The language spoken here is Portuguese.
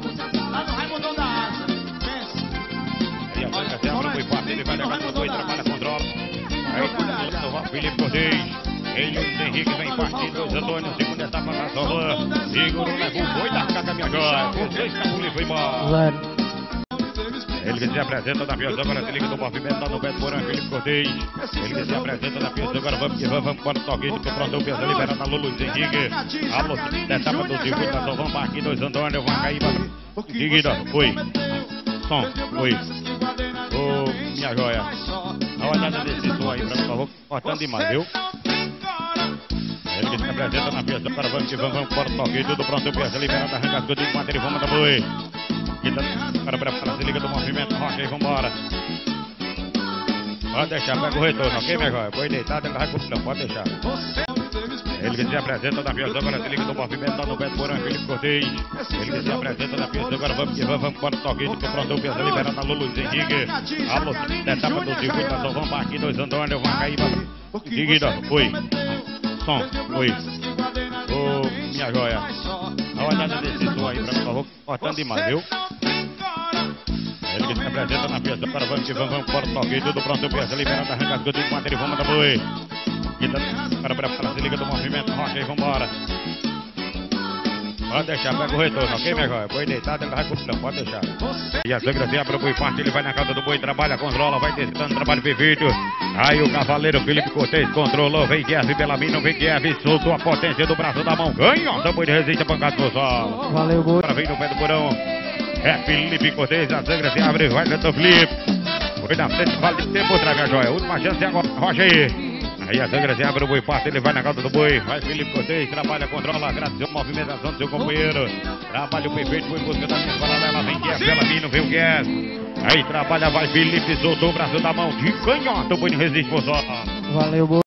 Lá no Raimundão da Asa. Aí a Zanga Zebra foi parte, ele vai levar o boi, trabalha, controla. Aí Felipe Cortez. Ele e o Henrique vem partindo, os Antônio, segunda etapa na Solã. Seguro, leva o boi da caca, minha joia. Com 6 cabulis foi embora. Ele que se apresenta na pista, agora se liga do movimento lá no Beto Porã, Felipe Cortez. Ele que se apresenta na pista, agora vamos para o toque, que pronto, o peso liberado na Lulu Henrique. A luta da etapa do segundo, nós vamos aqui, dois Antônio, vão cair em seguida, foi. Som, foi. Ô, minha joia. Dá uma olhada nesse som aí, pra mim, por favor, cortando demais, viu? Ele que se apresenta na pista, agora vamos que vamos para o toque, tudo pronto, o peso liberado, arranca as coisas de matéria, vamos dar boi. Agora prepara, se liga do movimento, rocha e vambora. Pode deixar, pega o retorno, ok, minha joia? Foi deitado, ele vai com o pode deixar. Ele que se apresenta na pista, agora se liga do movimento, lá no Beto Porã, Felipe Cortez. Ele que se apresenta na pista, agora vamos que vamos para o toque, tudo pronto, o peso liberado na Lulu Henrique. A luta da etapa do circuito, nós só vamos aqui, dois Antônio, vão cair em seguida, foi. Som, foi. Ô, minha joia. Dá uma olhada nesse som aí, pra mim, por favor, cortando demais, viu? Ele que se apresenta na pista, agora vamos que vamos para o toque, tudo pronto, o peso liberado, arranca as coisas de matéria, vamos dar boi. Agora prepara, se liga do movimento, rocha e vambora. Pode deixar, pega o retorno, ok, minha joia? Foi deitado, ele vai com o pode deixar. E a Zanga Zebra, o boi parte, ele vai na cauda do boi, trabalha, controla, vai testando, trabalho perfeito. Aí o cavaleiro Felipe Cortez controlou, vem Kiev pela mim, não vem Kiev, soltou a potência do braço da mão, ganha, o boi de resiste a pancada do sol. Valeu, boi. Agora vem no pé do porão, é Felipe Cortez, a Zanga Zebra, vai dentro do Felipe. Foi na frente, vale tempo outra, minha joia, última chance agora, rocha aí. Aí a Zanga Zebra, o boi parte, ele vai na cauda do boi, vai Felipe Cortez, trabalha, controla, agradeceu a movimentação do seu companheiro. Trabalho perfeito, foi em busca da minha paralela, vem Kiev pela mim, não vem o Kiev. Aí trabalha, vai Felipe, soltou o braço da mão de canhota, o boi não resiste por só. Valeu, boi.